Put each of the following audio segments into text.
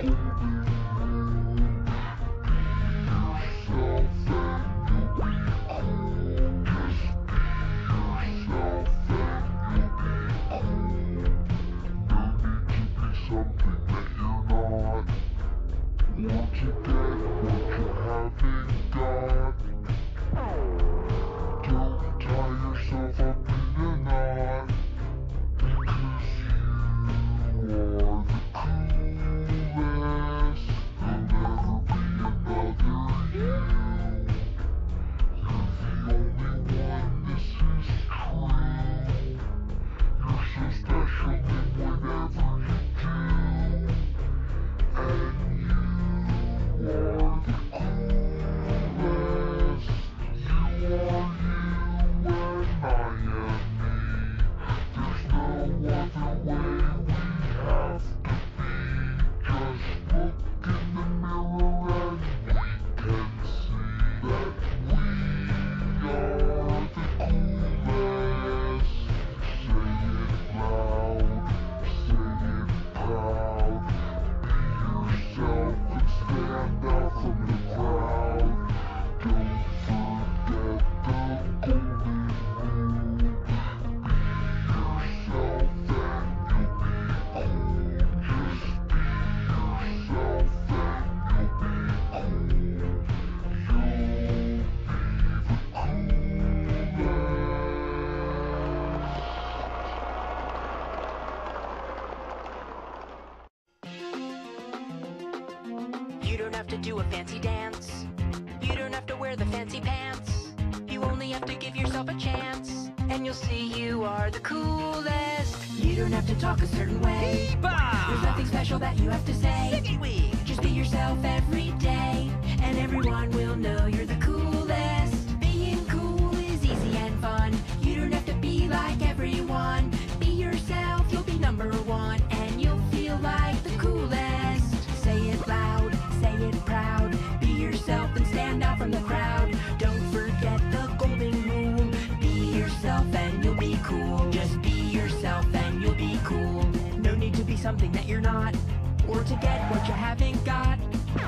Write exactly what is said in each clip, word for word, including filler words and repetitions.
You don't have to do a fancy dance. You don't have to wear the fancy pants. You only have to give yourself a chance, and you'll see you are the coolest. You don't have to talk a certain way. Yeehaw! There's nothing special that you have to say. Just be yourself every day, and everyone will know you're the coolest. Being cool is easy and fun. You don't have to be like everyone. Be yourself, you'll be number one, and you'll feel like the coolest. Say it loud, say it proud. Be yourself and stand out from the crowd. Don't forget the golden rule. Be yourself and you'll be cool. Just be yourself and you'll be cool. No need to be something that you're not, or to get what you haven't got.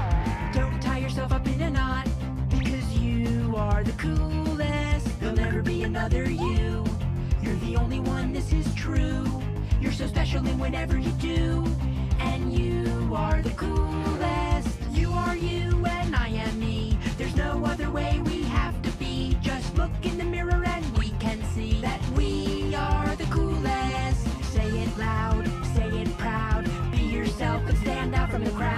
Don't tie yourself up in a knot, because you are the coolest. There'll never be another you. You're the only one, this is true. You're so special in whatever you do, and you are the coolest. You are you and I am me. There's no other way we have to be. Just look in the mirror and we can see that we are the coolest. Say it loud, say it proud. Be yourself and stand out from the crowd.